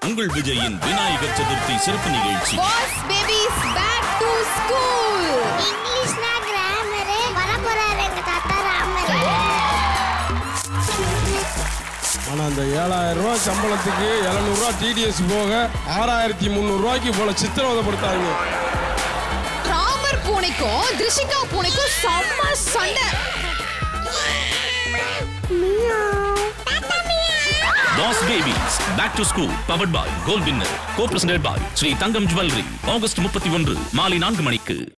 உங்கள் விஜயின் விநாயகர் சதுர்த்தி சிறப்பு நிகழ்ச்சி. Boss babies back to school. இங்கிலீஷ்ல கிராமர் வரப்போறாரு எங்க தாத்தா ராமர். ஆனா அந்த 7000 ரூபாய் சம்பளத்துக்கு 700 ரூபாய் டிடிஎஸ் போக 6300 ரூபாய்க்கு போல சித்திரவதைப்படுத்தாங்க. ராமர் பூனைக்கும் திரிஷிகா பூனைக்கும் செம்ம சண்டை. Boss Babies Back to School powered by Gold Winner, co-presented by Sri Tangam Jewelry. August 31 மாலை 4 மணிக்கு.